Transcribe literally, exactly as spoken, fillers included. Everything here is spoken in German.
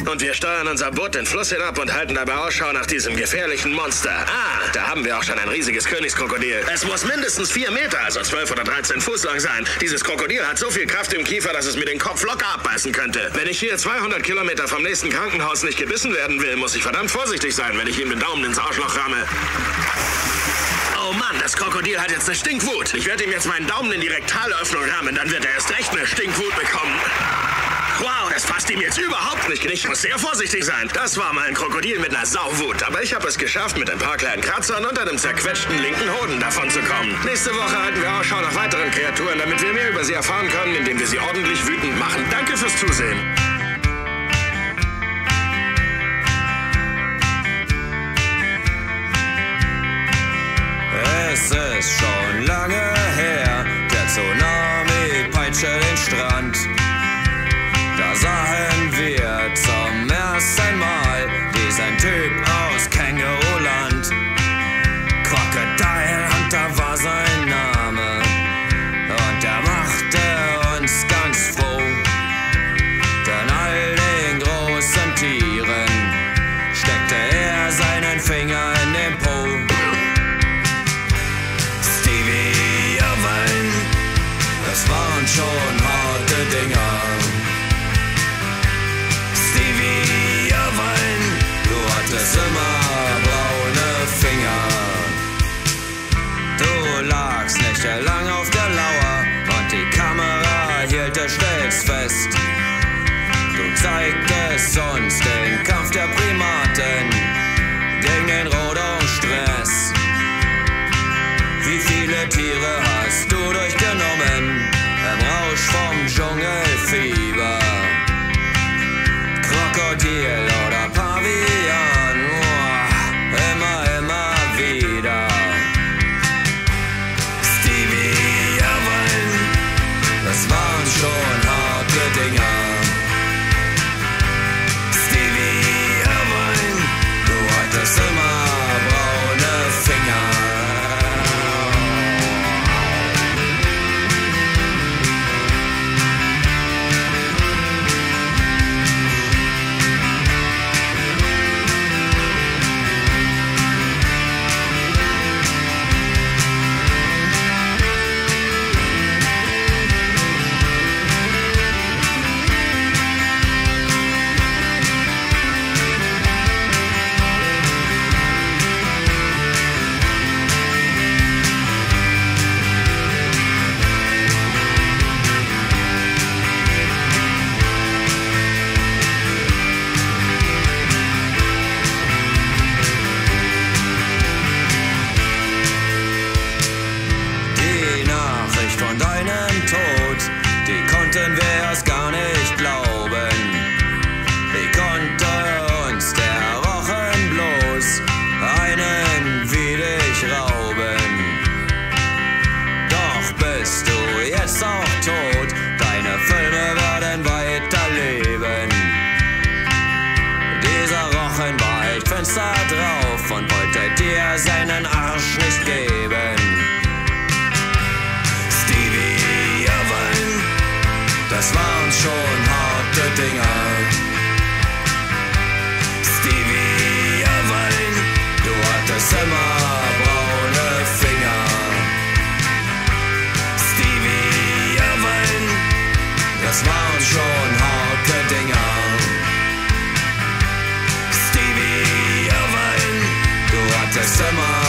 Und wir steuern unser Boot den Fluss hinab und halten dabei Ausschau nach diesem gefährlichen Monster. Ah, da haben wir auch schon ein riesiges Königskrokodil. Es muss mindestens vier Meter, also zwölf oder dreizehn Fuß lang sein. Dieses Krokodil hat so viel Kraft im Kiefer, dass es mir den Kopf locker abbeißen könnte. Wenn ich hier zweihundert Kilometer vom nächsten Krankenhaus nicht gebissen werden will, muss ich verdammt vorsichtig sein, wenn ich ihm den Daumen ins Arschloch ramme. Oh Mann, das Krokodil hat jetzt eine Stinkwut. Ich werde ihm jetzt meinen Daumen in die Rektalöffnung rammen, dann wird er erst recht eine Stinkwut bekommen. Wow, das passt ihm jetzt überhaupt nicht. Ich muss sehr vorsichtig sein. Das war mal ein Krokodil mit einer Sauwut. Aber ich habe es geschafft, mit ein paar kleinen Kratzern und einem zerquetschten linken Hoden davon zu kommen. Nächste Woche halten wir Ausschau nach weiteren Kreaturen, damit wir mehr über sie erfahren können, indem wir sie ordentlich wütend machen. Danke fürs Zusehen. Es ist schon lange her, der Tsunami peitschte den Strand. Da sahen wir zum ersten Mal diesen Typ aus Känguruland. Crocodile Hunter war sein Name und er machte uns ganz froh. Denn all den großen Tieren steckte er seinen Finger in den Po. Stevie Irwin, das waren schon harte Dinger. Stevie Irwin, du hattest immer braune Finger. Du lagst nächtelang auf der Lauer und die Kamera hielt dich stets fest. Du zeigtest uns den Kampf der Primaten gegen den Rodungsstress. Wie viele Tiere hast du durchgenommen im Rausch vom Dschungelfieber? Krokodil oder Pavian, oh, immer, immer wieder. Stevie Irwin, das waren schon harte Dinger. Stevie Irwin, du hattest immer braune Finger. Fenster drauf und wollte dir seinen Arsch nicht geben. Stevie Irwin, das waren schon harte Dinger. Stevie Irwin, du hattest immer braune Finger. Stevie Irwin, das waren schon harte Dinger. Stevie Irwin, du hattest immer